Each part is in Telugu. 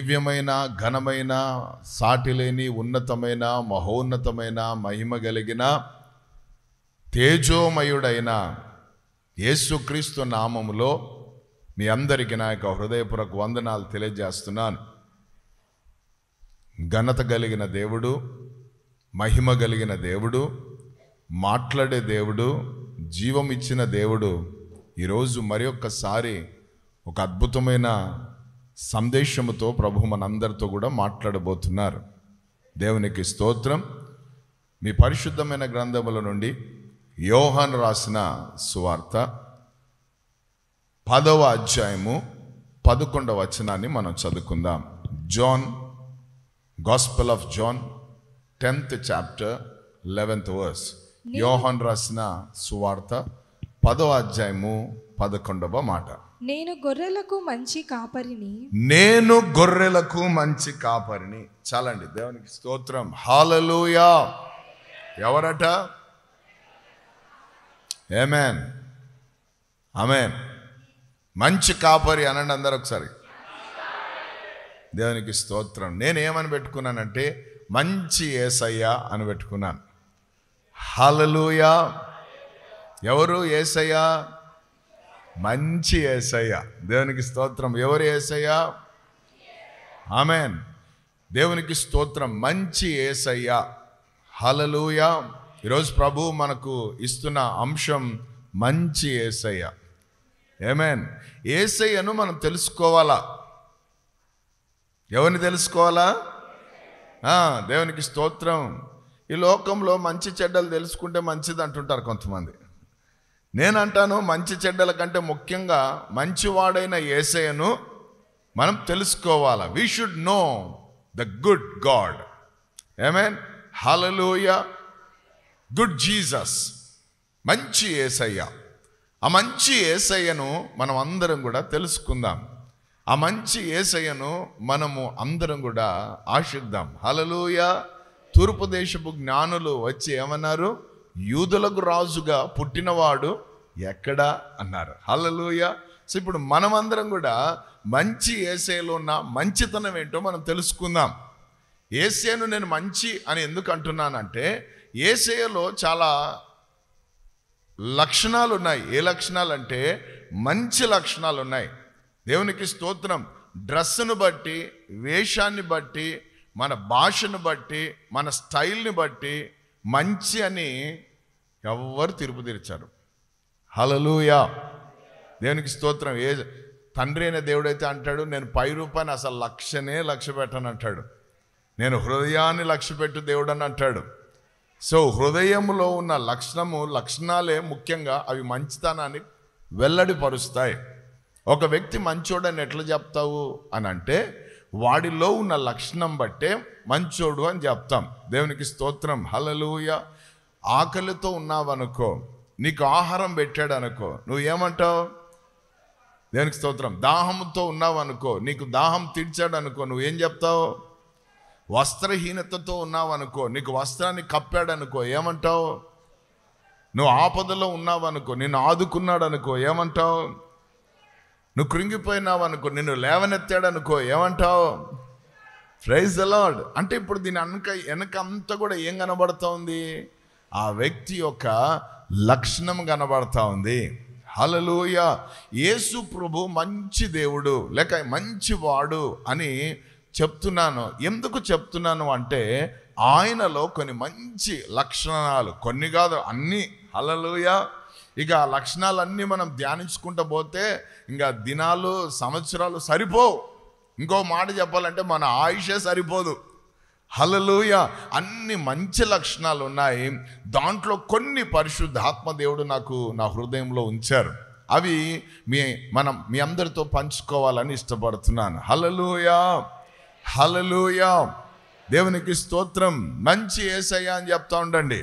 దివ్యమైన, ఘనమైన, సాటిలేని, ఉన్నతమైన, మహోన్నతమైన, మహిమ కలిగిన, తేజోమయుడైన యేసుక్రీస్తు నామములో మీ అందరికీ నా యొక్క హృదయపూర్వక వందనాలు తెలియజేస్తున్నాను. ఘనత కలిగిన దేవుడు, మహిమ కలిగిన దేవుడు, మాట్లాడే దేవుడు, జీవం ఇచ్చిన దేవుడు ఈరోజు మరి ఒక్కసారి ఒక అద్భుతమైన సందేశముతో ప్రభు మనందరితో కూడా మాట్లాడబోతున్నారు. దేవునికి స్తోత్రం. మీ పరిశుద్ధమైన గ్రంథముల నుండి యోహాను రాసిన సువార్త 10వ అధ్యాయము 11వ వచనాన్ని మనం చదువుకుందాం. John, gospel of John 10th chapter 11th verse. యోహాను రాసిన సువార్త 10వ అధ్యాయము 11వ మాట. నేను గొర్రెలకు మంచి కాపరిని. నేను గొర్రెలకు మంచి కాపరిని. చాలండి, దేవునికి స్తోత్రం. హల్లెలూయా. ఎవరట? ఆమేన్, ఆమేన్. మంచి కాపరి అనండి అందరూ ఒకసారి. దేవునికి స్తోత్రం. నేనేమని పెట్టుకున్నానంటే మంచి యేసయ్య అని పెట్టుకున్నాను. హల్లెలూయా. ఎవరు యేసయ్య? మంచి యేసయ్య. దేవునికి స్తోత్రం. ఎవరు యేసయ్య? ఆమేన్. దేవునికి స్తోత్రం. మంచి యేసయ్య. హల్లెలూయా. ఈరోజు ప్రభు మనకు ఇస్తున్న అంశం మంచి యేసయ్య. ఆమేన్. యేసయ్యను మనం తెలుసుకోవాలా. ఎవరిని తెలుసుకోవాలా? దేవునికి స్తోత్రం. ఈ లోకంలో మంచి చెడ్డలు తెలుసుకుంటే మంచిది అంటుంటారు కొంతమంది. నేనంటాను, మంచి చెడ్డల కంటే ముఖ్యంగా మంచివాడైన యేసయ్యను మనం తెలుసుకోవాలా. We should know the good God. Amen. Hallelujah. Good Jesus, మంచి యేసయ్య. ఆ మంచి యేసయ్యను మనం అందరం కూడా తెలుసుకుందాం. ఆ మంచి యేసయ్యను మనము అందరం కూడా ఆశిద్దాం. హల్లెలూయా. తూర్పు దేశపు జ్ఞానులు వచ్చి ఏమన్నారు? యూదులకు రాజుగా పుట్టినవాడు ఎక్కడా అన్నారు. హల్లెలూయా. సో ఇప్పుడు మనమందరం కూడా మంచి యేసయ్యలో ఉన్న మంచితనం ఏంటో మనం తెలుసుకుందాం. యేసయ్యను నేను మంచి అని ఎందుకు అంటున్నానంటే యేసయ్యలో చాలా లక్షణాలు ఉన్నాయి. ఏ లక్షణాలు అంటే మంచి లక్షణాలు ఉన్నాయి. దేవునికి స్తోత్రం. డ్రెస్సును బట్టి, వేషాన్ని బట్టి, మన భాషను బట్టి, మన స్టైల్ని బట్టి మంచి అని ఎవ్వరు తీర్పు తీర్చారు. హల్లెలూయా. దేవునికి స్తోత్రం. ఏ తండ్రి అయిన దేవుడైతే అంటాడు, నేను పై రూపాన్ని అసలు లక్ష్య పెట్టను అంటాడు. నేను హృదయాన్ని లక్ష్యపెట్టు దేవుడు అని అంటాడు. సో హృదయంలో ఉన్న లక్షణాలే ముఖ్యంగా అవి మంచితనాన్ని వెల్లడిపరుస్తాయి. ఒక వ్యక్తి మంచోడని ఎట్లా చెప్తావు అని అంటే వాడిలో ఉన్న లక్షణం బట్టే మంచోడు అని చెప్తాం. దేవునికి స్తోత్రం. హల్లెలూయా. ఆకలితో ఉన్నావనుకో, నీకు ఆహారం పెట్టాడు అనుకో, నువ్వు ఏమంటావు? దేవునికి స్తోత్రం. దాహంతో ఉన్నావనుకో, నీకు దాహం తీర్చాడు అనుకో, నువ్వేం చెప్తావు? వస్త్రహీనతతో ఉన్నావనుకో, నీకు వస్త్రాన్ని కప్పాడు అనుకో, ఏమంటావు? నువ్వు ఆపదలో ఉన్నావనుకో, నిన్ను ఆదుకున్నాడు అనుకో, ఏమంటావు? నువ్వు కృంగిపోయినావు అనుకో, నిన్ను లేవనెత్తాడు అనుకో, ఏమంటావు? Praise the Lord. అంటే ఇప్పుడు దీని వెనక అంతా కూడా ఏం కనబడతా ఉంది? ఆ వ్యక్తి యొక్క లక్షణం కనబడతా ఉంది. హల్లెలూయా. యేసు ప్రభు మంచి దేవుడు లేక మంచివాడు అని చెప్తున్నాను. ఎందుకు చెప్తున్నాను అంటే ఆయనలో కొన్ని మంచి లక్షణాలు, కొన్ని కాదు అన్నీ. హల్లెలూయా. ఇక ఆ లక్షణాలన్నీ మనం ధ్యానించుకుంటూ పోతే ఇంకా దినాలు, సంవత్సరాలు సరిపోవు. ఇంకో మాట చెప్పాలంటే మన ఆయుషే సరిపోదు. హల్లెలూయా. అన్ని మంచి లక్షణాలు ఉన్నాయి. దాంట్లో కొన్ని పరిశుద్ధాత్మ దేవుడు నా హృదయంలో ఉంచారు. అవి మీ అందరితో పంచుకోవాలని ఇష్టపడుతున్నాను. హల్లెలూయా. హల్లెలూయా. దేవునికి స్తోత్రం. మంచి యేసయ్య అని చెప్తా ఉండండి.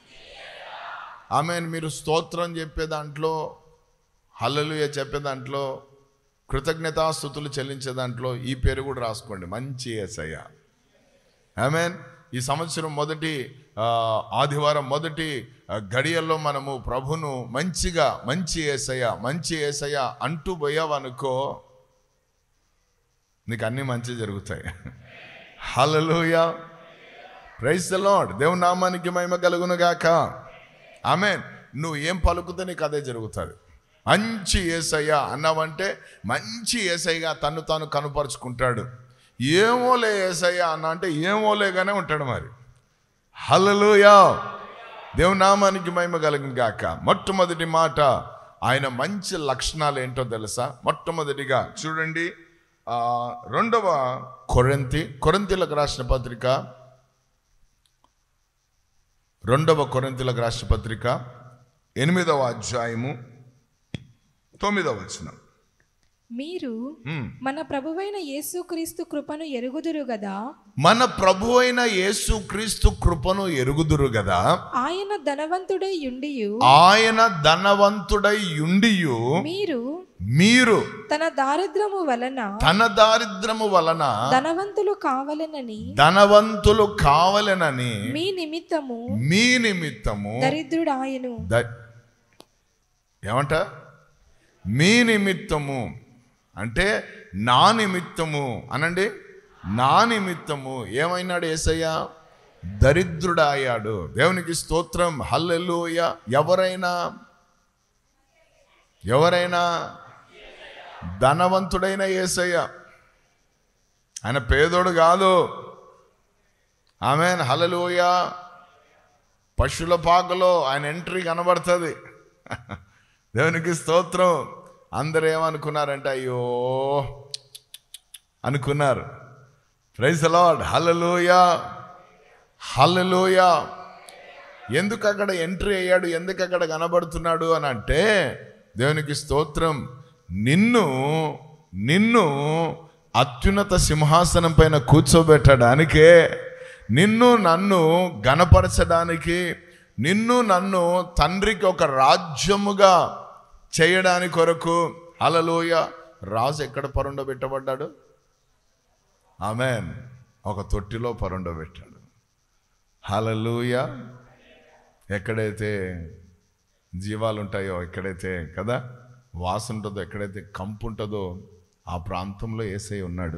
ఆమేన్. మీరు స్తోత్రం చెప్పే దాంట్లో, హల్లెలూయా చెప్పే దాంట్లో, కృతజ్ఞతాస్తుతులు చెల్లించే దాంట్లో ఈ పేరు కూడా రాసుకోండి, మంచి యేసయ్య. ఆమేన్. ఈ సంవత్సరం మొదటి ఆదివారం మొదటి గడియల్లో మనము ప్రభును మంచి యేసయ్య అంటూ పోయావనుకో, నీకు అన్నీ మంచి జరుగుతాయి. Hallelujah, praise the Lord. దేవుని నామానికి మహిమ కలుగును గాక. ఆమేన్. నువ్వు ఏం పలుకుతే నీకు అదే జరుగుతుంది. మంచి యేసయ్య అన్నావంటే మంచి యేసయ్యగా తను తాను కనుపరుచుకుంటాడు. ఏమోలే యేసయ్య అన్న అంటే ఏమోలేగానే ఉంటాడు మరి. హల్లెలూయా, దేవుని నామానికి మహిమ కలుగును గాక. మొట్టమొదటి మాట, ఆయన మంచి లక్షణాలు ఏంటో తెలుసా? మొట్టమొదటిగా చూడండి, 2వ కొరింథీయులకు రాసిన పత్రిక 2వ కొరింథీయులకు రాసిన పత్రిక 8వ అధ్యాయము 9వ వచనం. మీరు మన ప్రభువైన యేసుక్రీస్తు కృపను ఎరుగుదురు గదా. మన ప్రభువైన యేసుక్రీస్తు కృపను ఎరుగుదురు గదా. ఆయన ధనవంతుడై యుండియు మీరు తన దారిద్రము వలన ధనవంతులు కావలెనని మీ నిమిత్తము దరిద్రుడాయను. ఏమంట? మీ నిమిత్తము అంటే నా నిమిత్తము అనండి. నా నిమిత్తము ఏమైనాడు యేసయ్య? దరిద్రుడాయాడు. దేవునికి స్తోత్రం, హల్లెలూయా. ఎవరైనా ధనవంతుడైన యేసయ్య, ఆయన పేదోడు కాదు. ఆమేన్, హల్లెలూయా. పశువుల పాకలో ఆయన ఎంట్రీ కనబడుతుంది. దేవునికి స్తోత్రం. అందరూ ఏమనుకున్నారంటే అయ్యో అనుకున్నారు. Praise the Lord, hallelujah, hallelujah. ఎందుకు అక్కడ ఎంట్రీ అయ్యాడు, ఎందుకు అక్కడ కనబడుతున్నాడు అని అంటే, దేవునికి స్తోత్రం, నిన్ను అత్యున్నత సింహాసనం పైన కూర్చోబెట్టడానికే, నిన్ను నన్ను గణపరచడానికి, నిన్ను నన్ను తండ్రికి ఒక రాజ్యముగా చేయడానికి కొరకు. హల్లెలూయా. రాజు ఎక్కడ పరుండబెట్టబడ్డాడు? ఆమేన్, ఒక తొట్టిలో పరుండబెట్టాడు. హల్లెలూయా. ఎక్కడైతే జీవాలు ఉంటాయో, ఎక్కడైతే కదా వాసన ఉంటుందో, ఎక్కడైతే కంపు ఉంటుందో ఆ ప్రాంతంలో యేసయ్య ఉన్నాడు.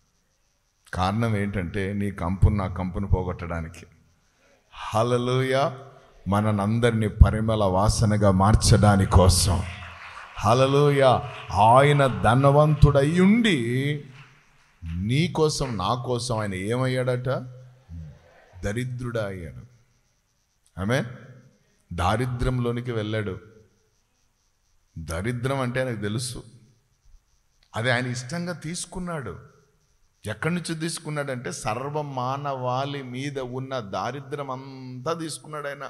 కారణం ఏంటంటే నీ కంపును నా కంపును పోగొట్టడానికి. హల్లెలూయా. మనందరినీ పరిమళ వాసనగా మార్చడాని కోసం. హల్లెలూయా. ఆయన ధనవంతుడయ్యుండి నీ కోసం నా కోసం ఆయన ఏమయ్యాడట? దరిద్రుడా అయ్యాడు. ఆమేన్. దారిద్ర్యంలోనికి వెళ్ళాడు. దరిద్రం అంటే ఆయనకు తెలుసు, అది ఆయన ఇష్టంగా తీసుకున్నాడు. ఎక్కడి నుంచి తీసుకున్నాడంటే సర్వమానవాళి మీద ఉన్న దారిద్ర్యం అంతా తీసుకున్నాడు ఆయన.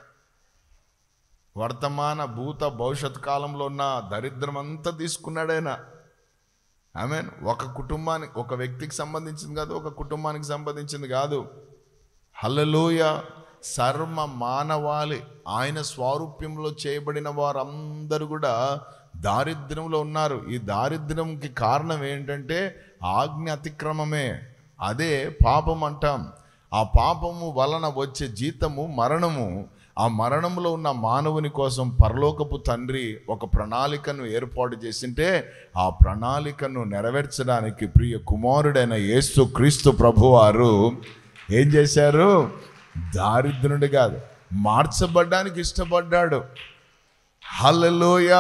వర్తమాన భూత భవిష్యత్ కాలంలో ఉన్న దరిద్రం అంతా తీసుకున్నాడు ఆయన. ఆమేన్. ఒక కుటుంబానికి, ఒక వ్యక్తికి సంబంధించింది కాదు, ఒక కుటుంబానికి సంబంధించింది కాదు. హల్లెలూయా. సర్వ మానవాళి, ఆయన స్వారూప్యంలో చేయబడిన వారందరూ కూడా దారిద్ర్యంలో ఉన్నారు. ఈ దారిద్ర్యంకి కారణం ఏంటంటే ఆజ్ఞ అతిక్రమమే. అదే పాపం అంటాం. ఆ పాపము వలన వచ్చే జీతము మరణము. ఆ మరణంలో ఉన్న మానవుని కోసం పరలోకపు తండ్రి ఒక ప్రణాళికను ఏర్పాటు చేసింటే, ఆ ప్రణాళికను నెరవేర్చడానికి ప్రియ కుమారుడైన యేసుక్రీస్తు ప్రభువారు ఏం చేశారు? దారిద్రుడు కాదు, మార్చబడ్డానికి ఇష్టపడ్డాడు. హల్లెలూయా,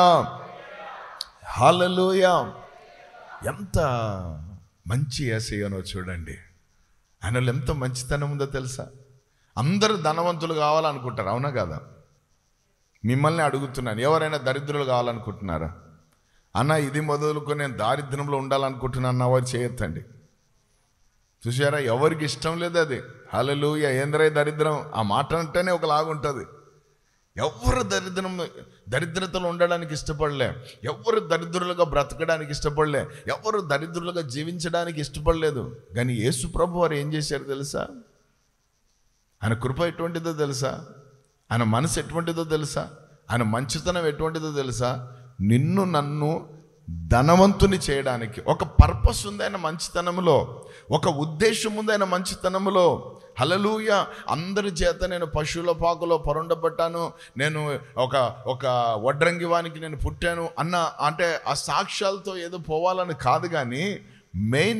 హల్లెలూయా. ఎంత మంచి యేసయ్యనో చూడండి. ఆయనలో ఎంత మంచితనం ఉందో తెలుసా? అందరూ ధనవంతులు కావాలనుకుంటారు, అవునా కదా? మిమ్మల్ని అడుగుతున్నాను, ఎవరైనా దరిద్రులు కావాలనుకుంటున్నారా? అన్న ఇది మొదలుకొని నేను దారిద్ర్యంలో ఉండాలనుకుంటున్నాను వారు చేయొద్దండి. చూసారా, ఎవరికి ఇష్టం లేదు అది. హల్లెలూయా. ఏంద్రై దరిద్రం, ఆ మాట అంటేనే ఒకలాగుంటుంది. ఎవరు దరిద్రతలో ఉండడానికి ఇష్టపడలే, ఎవరు దరిద్రులుగా బ్రతకడానికి ఇష్టపడలే, ఎవరు దరిద్రులుగా జీవించడానికి ఇష్టపడలేదు. కానీ యేసు ప్రభు వారు ఏం చేశారు తెలుసా? ఆయన కృప ఎటువంటిదో తెలుసా? ఆయన మనసు ఎటువంటిదో తెలుసా? ఆయన మంచితనం ఎటువంటిదో తెలుసా? నిన్ను నన్ను ధనవంతుని చేయడానికి ఒక పర్పస్ ఉంది ఆయన మంచితనంలో, ఒక ఉద్దేశం ఉంది ఆయన మంచితనంలో. హల్లెలూయా. అందరి చేత నేను పశువుల పాకలో పరుండబట్టాను, నేను ఒక వడ్రంగి వానికి నేను పుట్టాను అంటే ఆ సాక్ష్యాలతో ఏదో పోవాలని కాదు. కానీ మెయిన్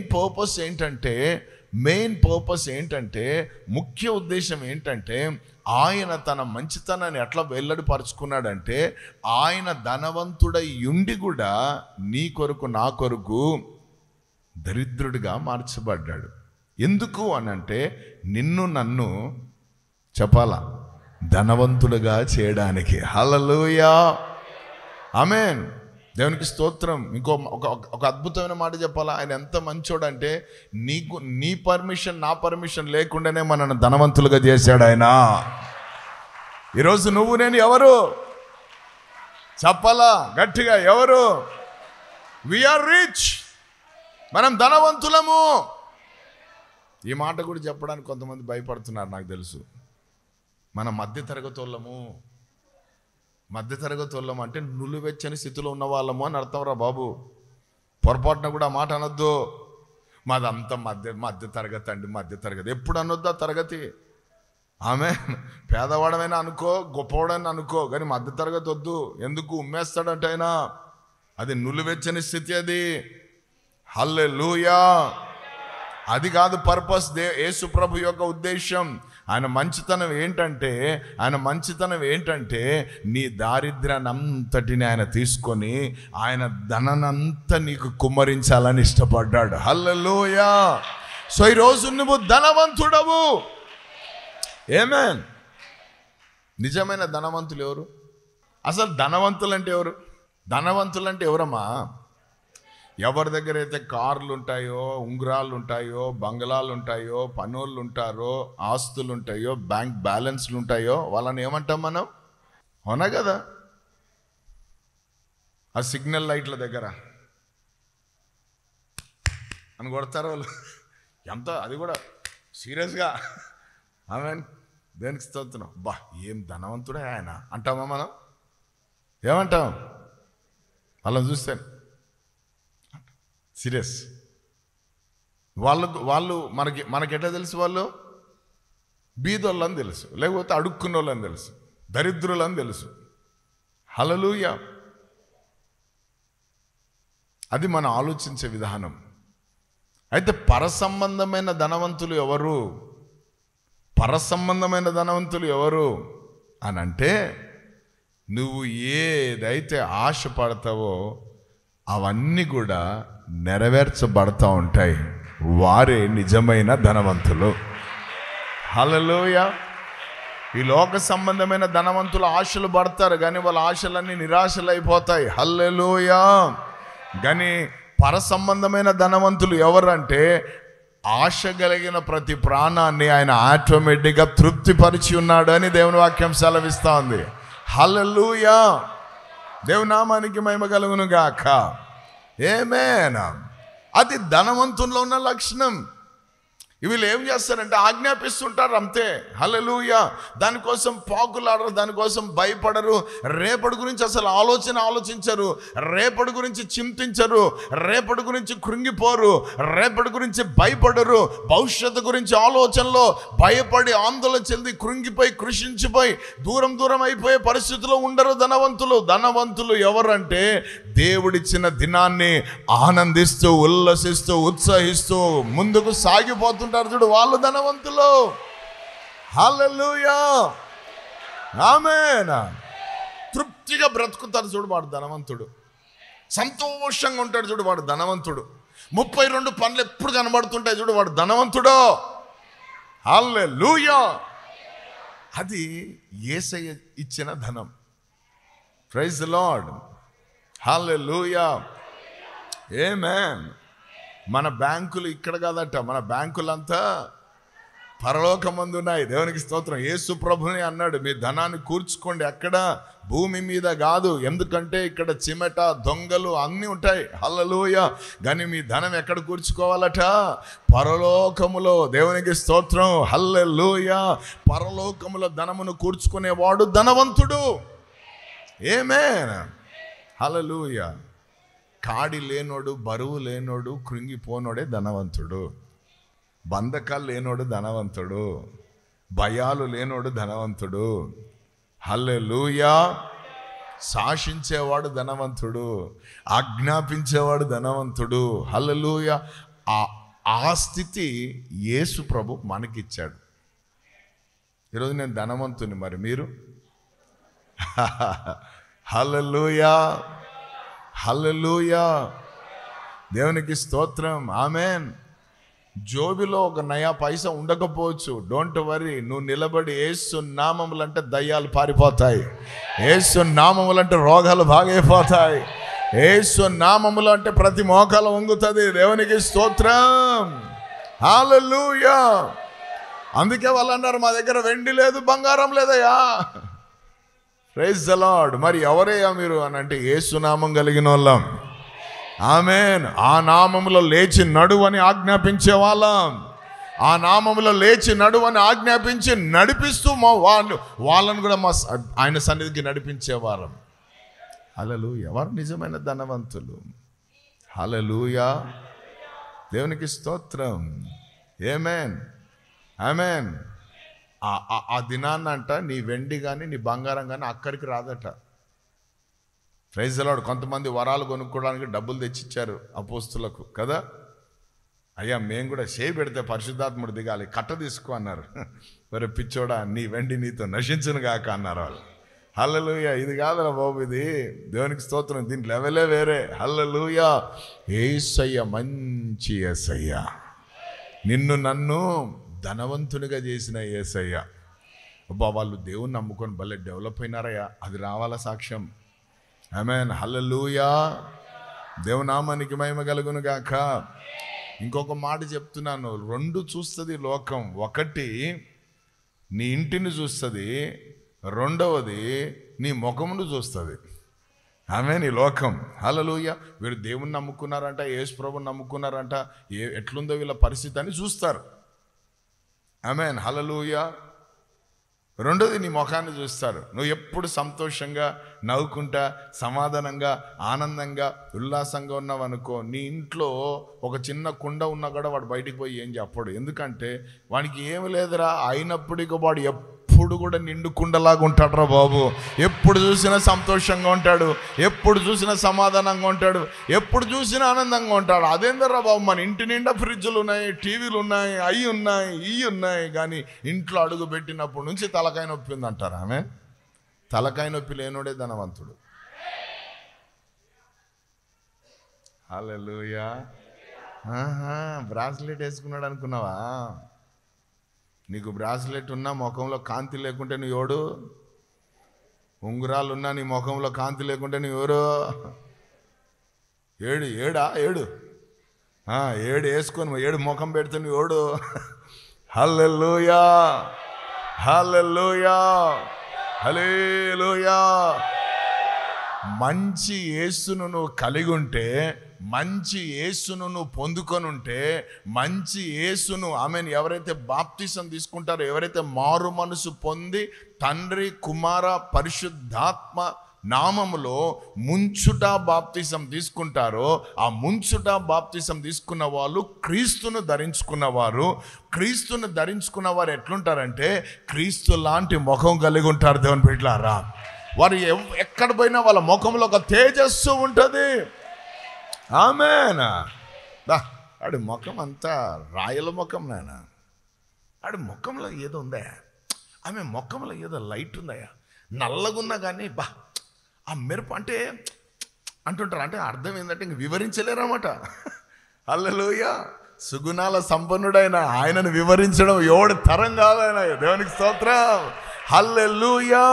పర్పస్ ఏంటంటే ముఖ్య ఉద్దేశం ఏంటంటే ఆయన తన మంచితనాన్ని ఎట్లా వెల్లడిపరుచుకున్నాడంటే ఆయన ధనవంతుడై ఉండి కూడా నీ కొరకు నా కొరకు దరిద్రుడిగా మార్చబడ్డాడు. ఎందుకు అనంటే నిన్ను నన్ను చెప్పాలా ధనవంతుడుగా చేయడానికి. హల్లెలూయా, ఆమేన్, దేవునికి స్తోత్రం. ఒక అద్భుతమైన మాట చెప్పాలా, ఆయన ఎంత మంచోడంటే నీ పర్మిషన్ నా పర్మిషన్ లేకుండానే మనల్ని ధనవంతులుగా చేశాడు ఆయన. ఈరోజు నువ్వు నేను ఎవరు చెప్పాలా గట్టిగా, ఎవరు? వీఆర్ రిచ్, మనం ధనవంతులము. ఈ మాట కూడా చెప్పడానికి కొంతమంది భయపడుతున్నారు, నాకు తెలుసు. మన మధ్యతరగతి వాళ్ళము అంటే నులివెచ్చని స్థితిలో ఉన్న వాళ్ళము అని అర్థం రా బాబు. పొరపాటున కూడా ఆ మాట అనొద్దు. మాదంతా మధ్య తరగతి అండి, మధ్య తరగతి. ఎప్పుడు అనొద్దు ఆ తరగతి. ఆమె పేదవాడమైనా అనుకో, గొప్పవాడని అనుకో, కానీ మధ్య తరగతి వద్దు. ఎందుకు ఉమ్మేస్తాడంటే ఆయన, అది నులివెచ్చని స్థితి అది. హల్లెలూయా, అది కాదు పర్పస్. యేసు ప్రభు యొక్క ఉద్దేశం. ఆయన మంచితనం ఏంటంటే నీ దారిద్ర్యాన్నంతటిని ఆయన తీసుకొని ఆయన ధనాన్నంతా నీకు కుమ్మరించాలని ఇష్టపడ్డాడు. హల్లెలూయా. సో ఈరోజు నువ్వు ధనవంతుడవు. ఆమేన్. నిజమైన ధనవంతులు ఎవరు? అసలు ధనవంతులంటే ఎవరమ్మా? ఎవరి దగ్గర అయితే కార్లు ఉంటాయో, ఉంగరాలు ఉంటాయో, బంగ్లాలు ఉంటాయో, పనోళ్ళు ఉంటారో, ఆస్తులు ఉంటాయో, బ్యాంక్ బ్యాలెన్స్లు ఉంటాయో వాళ్ళని ఏమంటాం మనం? అవునా కదా? ఆ సిగ్నల్ లైట్ల దగ్గర అని కొడతారు వాళ్ళు. ఎంత అది కూడా సీరియస్గా. ఆమె దేనికి స్తోత్రం. బా ఏం ధనవంతుడే ఆయన అంటామా మనం? ఏమంటాం వాళ్ళని చూస్తే? సీరియస్. వాళ్ళు మనకెట్లా తెలుసు? వాళ్ళు బీదోళ్ళని తెలుసు, లేకపోతే అడుక్కున్న వాళ్ళని తెలుసు, దరిద్రులని తెలుసు. హల్లెలూయా. అది మనం ఆలోచించే విధానం. అయితే పరసంబంధమైన ధనవంతులు ఎవరు అని అంటే, నువ్వు ఏదైతే ఆశపడతావో అవన్నీ కూడా నెరవేర్చబడతా ఉంటాయి. వారే నిజమైన ధనవంతులు. హల్లెలూయా. ఈ లోక సంబంధమైన ధనవంతులు ఆశలు పడతారు, కానీ వాళ్ళ ఆశలన్నీ నిరాశలైపోతాయి. హల్లెలూయా. కానీ పర సంబంధమైన ధనవంతులు ఎవరంటే ఆశ కలిగిన ప్రతి ప్రాణాన్ని ఆయన ఆటోమేటిక్గా తృప్తిపరిచి ఉన్నాడు అని దేవుని వాక్యం సెలవిస్తూ ఉంది. హల్లెలూయా. దేవుని నామానికి మహిమ కలుగును గాక. ఆమేన్. అది ధనవంతుల్లో ఉన్న లక్షణం. వీళ్ళు ఏం చేస్తారంటే ఆజ్ఞాపిస్తుంటారు అంతే. హల్లెలూయా. దానికోసం పాకులాడరు, దానికోసం భయపడరు, రేపటి గురించి అసలు ఆలోచించరు, రేపటి గురించి చింతించరు, రేపటి గురించి కృంగిపోరు, రేపటి గురించి భయపడరు. భవిష్యత్తు గురించి ఆలోచనలో భయపడి ఆందోళన చెంది కృంగిపోయి కృషించిపోయి దూరం అయిపోయే పరిస్థితిలో ఉండరు ధనవంతులు ఎవరంటే దేవుడిచ్చిన దినాన్ని ఆనందిస్తూ ఉల్లసిస్తూ ఉత్సాహిస్తూ ముందుకు సాగిపోతుంటారు. చూడు, వాళ్ళు ధనవంతులు. హల్లెలూయా. ఆమేన్. తృప్తిగా బ్రతుకుతారు చూడు వాడు ధనవంతుడు. సంతోషంగా ఉంటాడు చూడు వాడు ధనవంతుడు. 32 పనులు ఎప్పుడు కనబడుతుంటాయి చూడు వాడు ధనవంతుడు. హల్లెలూయా. అది యేసయ్య ఇచ్చిన ధనం. Praise the Lord. Hallelujah. Amen. మన బ్యాంకులు ఇక్కడ కాదట, మన బ్యాంకులంతా పరలోకమందు ఉన్నాయి. దేవునికి స్తోత్రం. యేసు ప్రభుని అన్నాడు, మీ ధనాన్ని కూర్చుకోండి అక్కడ, భూమి మీద కాదు. ఎందుకంటే ఇక్కడ చిమెట దొంగలు అన్నీ ఉంటాయి. హల్లెలూయా. కానీ మీ ధనం ఎక్కడ కూర్చుకోవాలట? పరలోకములో. దేవునికి స్తోత్రం. హల్లెలూయా. పరలోకములో ధనమును కూర్చుకునేవాడు ధనవంతుడు. ఆమేన్. హల్లెలూయా. కాడి లేనోడు, బరువు లేనోడు, కృంగిపోనోడే ధనవంతుడు. బంధకాలు లేనోడు ధనవంతుడు. భయాలు లేనోడు ధనవంతుడు. హల్లెలూయా. శాసించేవాడు ధనవంతుడు, ఆజ్ఞాపించేవాడు ధనవంతుడు. హల్లెలూయా. ఆ స్థితి యేసు ప్రభు మనకిచ్చాడు. ఈరోజు నేను ధనవంతుని, మరి మీరు? హల్లెలూయా, హల్లెలూయా, దేవునికి స్తోత్రం. ఆమేన్. జోబిలో ఒక నయా పైసా ఉండకపోవచ్చు, డోంట్ వరీ. నువ్వు నిలబడి యేసు నామములంటే దయ్యాలు పారిపోతాయి, యేసు నామములంటే రోగాలు బాగైపోతాయి, యేసు నామములు అంటే ప్రతి మోకాలు వంగుతుంది. దేవునికి స్తోత్రం. హల్లెలూయా. అందుకే వాళ్ళు అన్నారు, మా దగ్గర వెండి లేదు, బంగారం లేదయ్యా. Praise the Lord. మరి ఎవరయ్యా మీరు అని అంటే, యేసు నామం కలిగిన వాళ్ళం. ఆమేన్. ఆ నామములో లేచి నడువని ఆజ్ఞాపించే వాళ్ళం. ఆ నామములో లేచి నడువని ఆజ్ఞాపించి నడిపిస్తూ వాళ్ళను కూడా ఆయన సన్నిధికి నడిపించేవారం. హల్లెలూయా. ఎవరు నిజమైన ధనవంతులు? హల్లెలూయా, దేవునికి స్తోత్రం. ఆమేన్, ఆమేన్. ఆ దినాన్నంట నీ వెండి కానీ నీ బంగారం కానీ అక్కడికి రాదట. Praise the lord. కొంతమంది వరాలు కొనుక్కోవడానికి డబ్బులు తెచ్చిచ్చారు అపోస్తులకు కదా. అయ్యా మేము కూడా చేయి పెడితే పరిశుద్ధాత్ముడు దిగాలి, కట్ట తీసుకో అన్నారు. మరి పిచ్చోడా, నీ వెండి నీతో నశించును గాక అన్నారు వాళ్ళు. హల్లెలూయా. ఇది కాదురా బాబు, ఇది దేవునికి స్తోత్రం. దీని లెవెలే వేరే. హల్లెలూయా. యేసయ్య మంచి యేసయ్య, నిన్ను నన్ను ధనవంతునిగా చేసిన యేసయ్య. అబ్బా, వాళ్ళు దేవుణ్ణి నమ్ముకొని భలే డెవలప్ అయినారయ్యా. అది రావాల సాక్ష్యం. ఆమేన్. హల్లెలూయా. దేవునామానికి మహిమ కలుగును గాక. ఇంకొక మాట చెప్తున్నాను, రెండు చూస్తుంది లోకం. ఒకటి నీ ఇంటిని చూస్తుంది, రెండవది నీ ముఖమును చూస్తుంది. ఆమేన్. ఈ లోకం. హల్లెలూయా. వీళ్ళు దేవుణ్ణి నమ్ముకున్నారంట, యేసు ప్రభువుని నమ్ముకున్నారంట, ఎట్లుందో వీళ్ళ పరిస్థితి అని చూస్తారు. ఆమేన్. హల్లెలూయా. రెండోది నీ ముఖాన్ని చూస్తారు. నువ్వు ఎప్పుడు సంతోషంగా, నవ్వుకుంటా, సమాధానంగా, ఆనందంగా, ఉల్లాసంగా ఉన్నావు అనుకో, నీ ఇంట్లో ఒక చిన్న కుండ ఉన్నా కూడా వాడు బయటికి పోయి ఏం చెప్పడు. ఎందుకంటే వాడికి ఏమి లేదురా, అయినప్పటికీ వాడు ఎప్పుడు కూడా నిండు కుండలాగా ఉంటాడు రా బాబు. ఎప్పుడు చూసినా సంతోషంగా ఉంటాడు, ఎప్పుడు చూసినా సమాధానంగా ఉంటాడు, ఎప్పుడు చూసినా ఆనందంగా ఉంటాడు. అదేందరా బాబు, మన ఇంటి నిండా ఫ్రిడ్జ్లు ఉన్నాయి, టీవీలు ఉన్నాయి, అవి ఉన్నాయి, ఇవి ఉన్నాయి, కానీ ఇంట్లో అడుగు పెట్టినప్పటి నుంచి తలకాయ నొప్పి ఉందంటారు. ఆమె తలకాయ నొప్పి లేనోడే ధనవంతుడు. హల్లెలూయా. బ్రాస్లెట్ వేసుకున్నాడు అనుకున్నావా? నీకు బ్రాస్లెట్ ఉన్నా ముఖంలో కాంతి లేకుంటే నువ్వు ఎవడు? ఉంగరాలు ఉన్నా నీ ముఖంలో కాంతి లేకుంటే నువ్వు ఎవరు? ఏడు వేసుకొని ఏడు ముఖం పెడితే నువ్వు ఎవడు? హల్లెలూయా, హల్లెలూయా, హల్లెలూయా. మంచి యేసును నువ్వు కలిగి ఉంటే, మంచి యేసును నువ్వు పొందుకొని ఉంటే, మంచి యేసును ఆమెను ఎవరైతే బాప్తిసం తీసుకుంటారో, ఎవరైతే మారు మనసు పొంది తండ్రి కుమార పరిశుద్ధాత్మ నామములో ముంచుట బాప్తిసం తీసుకుంటారో, ఆ ముంచుట బాప్తిసం తీసుకున్న వాళ్ళు క్రీస్తును ధరించుకున్నవారు. క్రీస్తును ధరించుకున్న వారు ఎట్లుంటారంటే క్రీస్తు లాంటి ముఖం కలిగి ఉంటారు. దేవుని బిడ్డలారా, వారు ఎక్కడ పోయినా వాళ్ళ ముఖంలో ఒక తేజస్సు ఉంటుంది. ఆమేన్. ఆడి ముఖం అంతా రాయల ముఖం నాయన. ఆడి ముఖంలో ఏదో ఉందా, ఆమె ముఖంలో ఏదో లైట్ ఉందయా, నల్లగున్నా కానీ ఆ మెరుపు అంటే అంటుంటారు. అంటే అర్థం ఏంటంటే ఇంక వివరించలేరన్నమాట. హల్లెలూయా. సుగుణాల సంపన్నుడైన ఆయనను వివరించడం ఎవడు తరం కాదైనా. దేవునికి స్తోత్రం. హల్లెలూయా.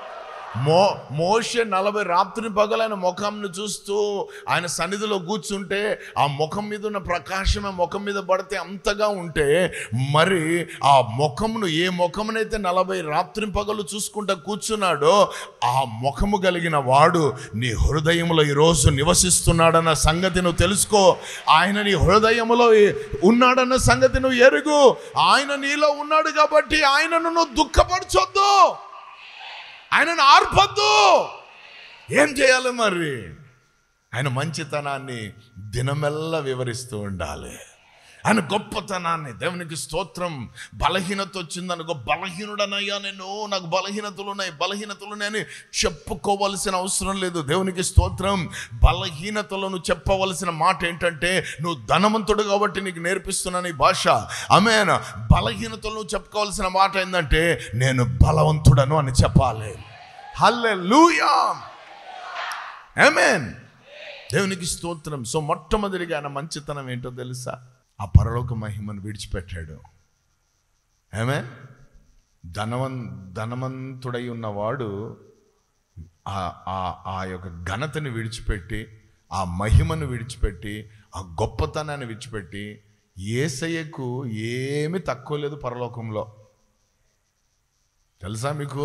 మోషే 40 రాత్రి పగలైన ముఖంను చూస్తూ ఆయన సన్నిధిలో కూర్చుంటే ఆ ముఖం మీద ఉన్న ప్రకాశమే ముఖం మీద పడితే అంతగా ఉంటే, మరి ఆ ముఖమును ఏ ముఖమునైతే 40 రాత్రి పగలు చూసుకుంటా కూర్చున్నాడో ఆ ముఖము కలిగిన వాడు నీ హృదయంలో ఈరోజు నివసిస్తున్నాడన్న సంగతి నువ్వు తెలుసుకో. ఆయన నీ హృదయంలో ఉన్నాడన్న సంగతి నువ్వు ఎరుగు. ఆయన నీలో ఉన్నాడు కాబట్టి ఆయనను నువ్వు దుఃఖపరచొద్దు, ఆయనను ఆర్పొద్దు. ఏం చేయాలి మరి? ఆయన మంచితనాన్ని దినమెల్లా వివరిస్తూ ఉండాలి. ఆయన గొప్పతనాన్ని, దేవునికి స్తోత్రం. బలహీనత వచ్చిందనుకో, బలహీనుడనయ్యా నేను, నాకు బలహీనతలు ఉన్నాయి అని చెప్పుకోవలసిన అవసరం లేదు. దేవునికి స్తోత్రం. బలహీనతలను చెప్పవలసిన మాట ఏంటంటే, నువ్వు ధనవంతుడు కాబట్టి నీకు నేర్పిస్తున్నాను ఈ భాష. ఆమేన్. బలహీనతలను చెప్పుకోవాల్సిన మాట ఏంటంటే, నేను బలవంతుడను అని చెప్పాలి. హల్లెలూయా, ఆమేన్. దేవునికి స్తోత్రం. సో మొట్టమొదటిగా ఆయన మంచితనం ఏంటో తెలుసా? ఆ పరలోక మహిమను విడిచిపెట్టాడు. ఆమేన్. ధనవంతుడై ఉన్నవాడు ఆ యొక్క ఘనతని విడిచిపెట్టి, ఆ మహిమను విడిచిపెట్టి, ఆ గొప్పతనాన్ని విడిచిపెట్టి, యేసయ్యకు ఏమీ తక్కువ లేదు పరలోకంలో. తెలుసా మీకు?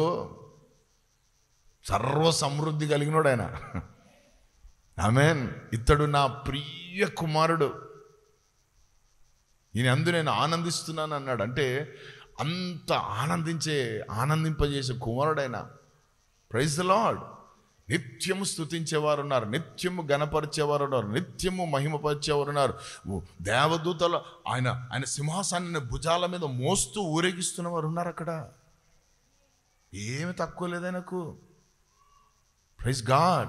సర్వ సమృద్ధి కలిగినోడు ఆయన. ఆమేన్. ఇతడు నా ప్రియ కుమారుడు, ఈయన అందు నేను ఆనందిస్తున్నాను అన్నాడు. అంటే అంత ఆనందింపజేసే కుమారుడైన. Praise the Lord. నిత్యము స్తుతించేవారు ఉన్నారు, నిత్యము గణపరిచేవారు ఉన్నారు, నిత్యము మహిమపరిచేవారు ఉన్నారు. దేవదూతలు ఆయన సింహాసనాన్ని భుజాల మీద మోస్తూ ఊరేగిస్తున్న వారు ఉన్నారు అక్కడ. ఏమి తక్కువ లేదు ఆయనకు. Praise God.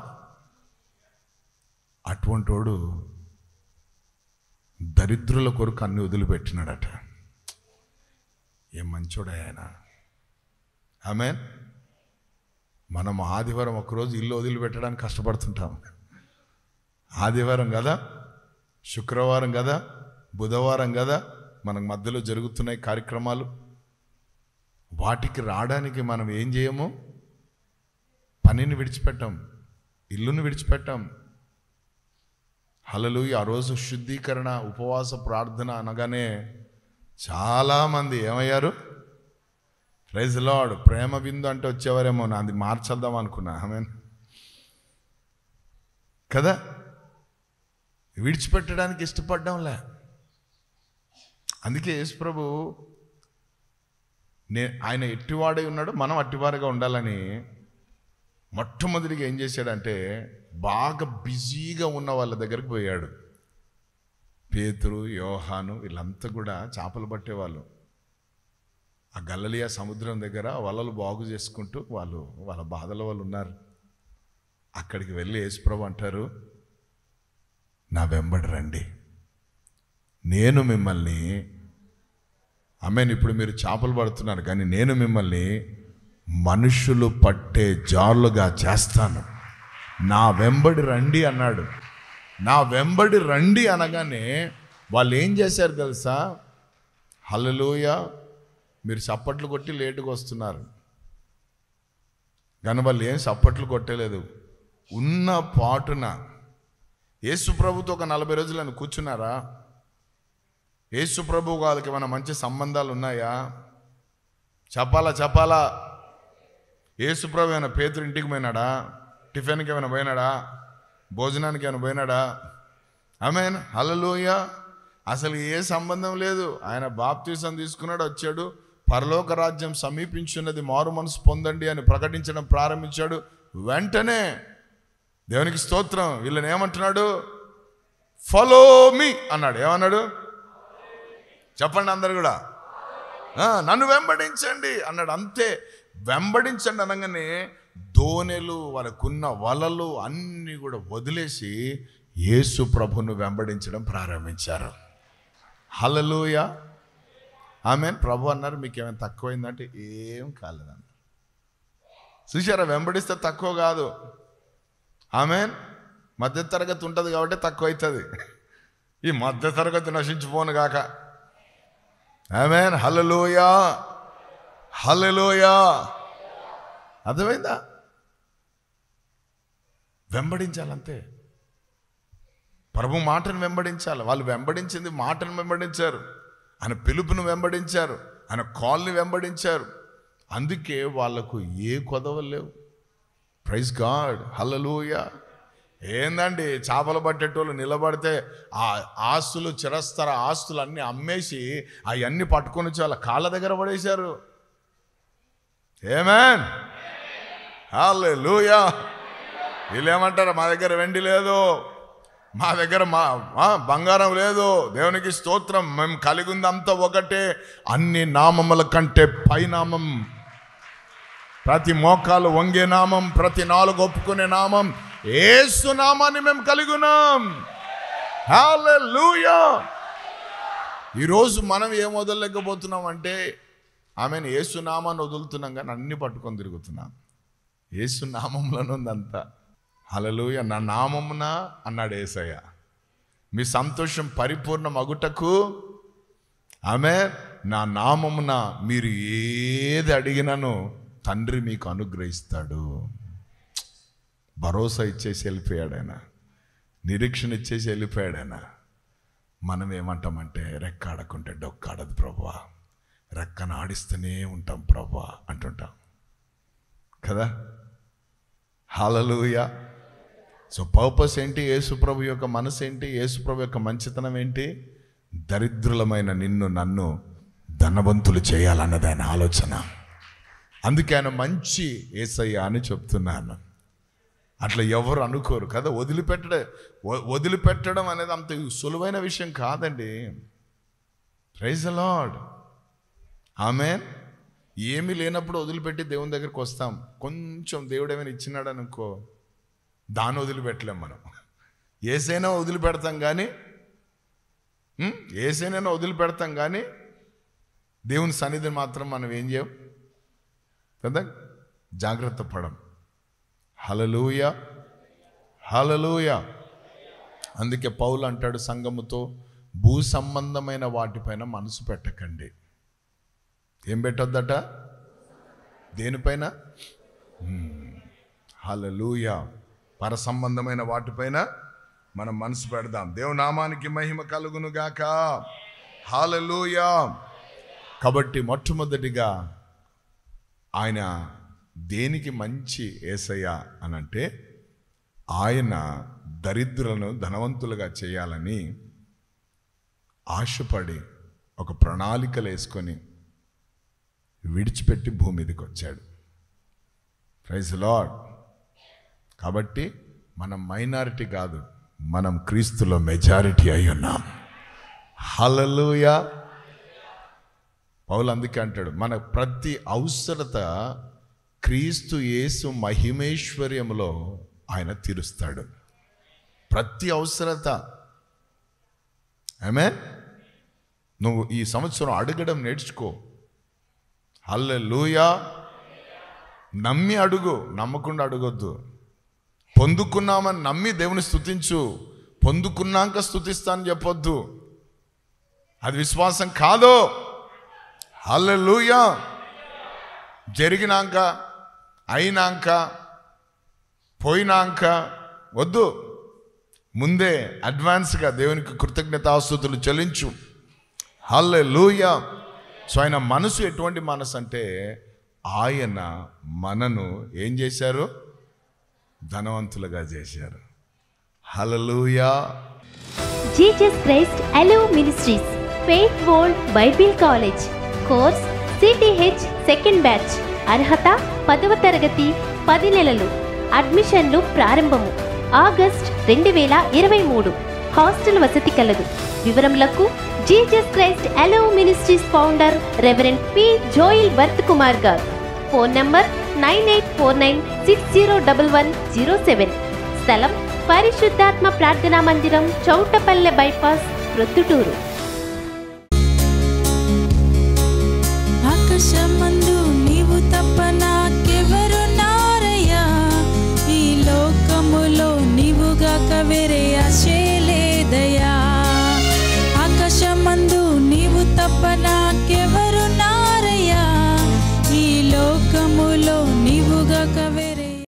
అటువంటి వాడు దరిద్రుల కొరకు అన్ని వదిలిపెట్టినాడట. ఏం మంచోడే ఆయన. ఆమేన్. మనం ఆదివారం ఒకరోజు ఇల్లు వదిలిపెట్టడానికి కష్టపడుతుంటాం. ఆదివారం కదా, శుక్రవారం కదా, బుధవారం కదా మనకు మధ్యలో జరుగుతున్నాయి కార్యక్రమాలు. వాటికి రావడానికి మనం ఏం చేయము? పనిని విడిచిపెట్టాం, ఇల్లును విడిచిపెట్టాం. హల్లెలూయా. ఆ రోజు శుద్ధీకరణ ఉపవాస ప్రార్థన అనగానే చాలామంది ఏమయ్యారు? Praise lord. ప్రేమ బిందు అంటే వచ్చేవారేమో, నాది మార్చేద్దాం అనుకున్నా. ఆమేన్ కదా. విడిచిపెట్టడానికి ఇష్టపడ్డంలే. అందుకే యేసు ప్రభు ఆయన ఎట్టివాడై ఉన్నాడు, మనం అట్టివారుగా ఉండాలని మొట్టమొదటిగా ఏం చేశాడంటే, బాగా బిజీగా ఉన్న వాళ్ళ దగ్గరికి పోయాడు. పేతురు, యోహాను వీళ్ళంతా కూడా చేపలు పట్టేవాళ్ళు. ఆ గలిలయ సముద్రం దగ్గర వలలు బాగు చేసుకుంటూ వాళ్ళ బాధల వాళ్ళు ఉన్నారు. అక్కడికి వెళ్ళి యేసుప్రభు అంటారు, నా వెంబడి రండి, నేను మిమ్మల్ని, ఆమేన్, ఇప్పుడు మీరు చేపలు పడుతున్నారు కానీ నేను మిమ్మల్ని మనుషులు పట్టే జారులుగా చేస్తాను, నా వెంబడి రండి అన్నాడు. నా వెంబడి రండి అనగానే వాళ్ళు ఏం చేశారు తెలుసా? హల్లెలూయా. మీరు చప్పట్లు కొట్టి లేటుగా వస్తున్నారు కానీ వాళ్ళు ఏం చప్పట్లు కొట్టలేదు. ఉన్న పాటున యేసు ప్రభుతో ఒక 40 రోజులు అని కూర్చున్నారా? యేసు ప్రభు వాళ్ళకి ఏమైనా మంచి సంబంధాలు ఉన్నాయా? చెప్పాలా? యేసు ప్రభు ఏమైనా పేతురు ఇంటికి పోయినాడా? టిఫిన్కి ఏమైనా పోయినాడా? భోజనానికి ఏమైనా పోయినాడా? ఆమేన్. హల్లెలూయా. అసలు ఏ సంబంధం లేదు. ఆయన బాప్తిసం తీసుకున్నాడు, వచ్చాడు, పరలోక రాజ్యం సమీపించున్నది, మారు మనసు పొందండి అని ప్రకటించడం ప్రారంభించాడు. వెంటనే దేవునికి స్తోత్రం, వీళ్ళని ఏమంటున్నాడు? ఫాలో మీ అన్నాడు. ఏమన్నాడు? చెప్పండి అందరు కూడా, నన్ను వెంబడించండి అన్నాడు. అంతే. వెంబడించండి అనగానే దోణెలు, వాళ్ళకున్న వలలు అన్నీ కూడా వదిలేసి యేసు ప్రభును వెంబడించడం ప్రారంభించారు. హల్లెలూయా. ఆమేన్. ప్రభు అన్నారు, మీకు ఏమైనా తక్కువైందంటే ఏం కాలేదన్నారు. చూసారా? వెంబడిస్తే తక్కువ కాదు. ఆమేన్. మధ్య తరగతి ఉంటుంది కాబట్టి తక్కువ అవుతుంది. ఈ మధ్య తరగతి నశించిపోను గాక. ఆమేన్. హల్లెలూయా. అర్థమైందా? వెంబడించాలంతే. ప్రభు మాటను వెంబడించాలి. వాళ్ళు వెంబడించింది మాటను వెంబడించారు, ఆయన పిలుపును వెంబడించారు, ఆయన కాల్ని వెంబడించారు. అందుకే వాళ్ళకు ఏ కొదవలు లేవు. Praise God. హల్లెలూయా. ఏందండి, చేపలు పట్టేటోళ్ళు నిలబడితే ఆ ఆస్తులు, చిరస్తర ఆస్తులు అన్నీ అమ్మేసి అవన్నీ పట్టుకొని వచ్చి వాళ్ళ కాళ్ళ దగ్గర పడేశారు. ఆమేన్. హల్లెలూయా. వీళ్ళు ఏమంటారు? మా దగ్గర వెండి లేదు, మా దగ్గర బంగారం లేదు, దేవునికి స్తోత్రం, మేము కలిగి ఉందంతా ఒకటే. అన్ని నామముల కంటే పైనామం, ప్రతి మోకాలు వంగే నామం, ప్రతి నాలుగు ఒప్పుకునే నామం యేసు నామాన్ని మేము కలిగి ఉన్నాం. హల్లెలూయా. ఈరోజు మనం ఏం వదలలేకపోతున్నాం అంటే ఆమెను యేసు నామాన్ని వదులుతున్నాం కానీ అన్ని పట్టుకొని తిరుగుతున్నాం. యేసు నామంలోనే ఉందంతా. హల్లెలూయా. నా నామమున అన్నాడు యేసయ్య, మీ సంతోషం పరిపూర్ణ మగుటకు ఆమె నా నామమున మీరు ఏది అడిగినానో తండ్రి మీకు అనుగ్రహిస్తాడు. భరోసా ఇచ్చేసి వెళ్ళిపోయాడు ఆయన, నిరీక్షణ ఇచ్చేసి వెళ్ళిపోయాడు ఆయన. మనం ఏమంటామంటే రెక్కాడకుంటే డొక్కాడదు ప్రభువా, రెక్కను ఆడిస్తూనే ఉంటాం ప్రభువా అంటుంటాం కదా. హల్లెలూయా. సో పర్పస్ ఏంటి? యేసుప్రభు యొక్క మనసు ఏంటి? యేసుప్రభు యొక్క మంచితనం ఏంటి? దరిద్రులమైన నిన్ను నన్ను ధనవంతులు చేయాలన్నది ఆయన ఆలోచన. అందుకే ఆయన మంచి యేసయ్య అని చెప్తున్నాను. అట్లా ఎవరు అనుకోరు కదా. వదిలిపెట్టడం అనేది అంత సులువైన విషయం కాదండి. Praise the Lord. ఆమేన్. ఏమీ లేనప్పుడు వదిలిపెట్టి దేవుని దగ్గరికి వస్తాం. కొంచెం దేవుడు ఏమైనా ఇచ్చినాడు అనుకో, దాన్ని వదిలిపెట్టలేం మనం. ఏసైనా వదిలిపెడతాం కానీ దేవుని సన్నిధిని మాత్రం మనం ఏం చేయం కదా, జాగ్రత్త పడం. హల్లెలూయా, హల్లెలూయా. అందుకే పౌలు అంటాడు సంఘముతో, భూ సంబంధమైన వాటిపైన మనసు పెట్టకండి. ఏం పెట్టొద్దట? దేనిపైన? హల్లెలూయా. పర సంబంధమైన వాటిపైన మనం మనసు పెడదాం. దేవుని నామానికి మహిమ కలుగును గాక. హల్లెలూయా. కాబట్టి మొట్టమొదటిగా ఆయన దేనికి మంచి యేసయ్య అనంటే, ఆయన దరిద్రులను ధనవంతులుగా చేయాలని ఆశపడి ఒక ప్రణాళికలు వేసుకొని విడిచిపెట్టి భూమి మీదకి వచ్చాడు. Praise the Lord. కాబట్టి మనం మైనారిటీ కాదు, మనం క్రీస్తులో మెజారిటీ అయి ఉన్నాం. హల్లెలూయా. పౌలు అందుకే అంటాడు, మన ప్రతి అవసరత క్రీస్తు యేసు మహిమేశ్వర్యములో ఆయన తీరుస్తాడు. ప్రతి అవసరత. ఆమేన్. నువ్వు ఈ సంవత్సరం అడగడం నేర్చుకో. హల్లెలూయా. నమ్మి అడుగు, నమ్మకుండా అడగొద్దు. పొందుకున్నామని నమ్మి దేవుని స్తుతించు, పొందుకున్నాక స్తుతిస్తానని చెప్పొద్దు. అది విశ్వాసం కాదు. హల్లెలూయా. జరిగినాక, అయినాక, పోయినాక వద్దు. ముందే అడ్వాన్స్గా దేవునికి కృతజ్ఞతాస్తుతులు చెల్లించు. హల్లెలూయా. సో ఆయన మనసు ఎటువంటి మనసు అంటే, ఆయన మనను ఏం చేశారు? ధనవంతులుగా చేశారు. Hallelujah. Jesus Christ Alove Ministries, Faith World Bible College. Course CTH second batch. అర్హత 10వ తరగతి, 10 నెలలు. అడ్మిషన్లు ప్రారంభము ఆగస్ట్ 2023. హాస్టల్ వసతి కలదు. వివరములకు Jesus Christ Alove Ministries founder reverend P. Joel Worth Kumar garu. Phone number 9849601107. స్థలం పరిశుద్ధాత్మ ప్రార్థనా మందిరం, చౌటపల్లె బైపాస్, ప్రొద్దుటూరు.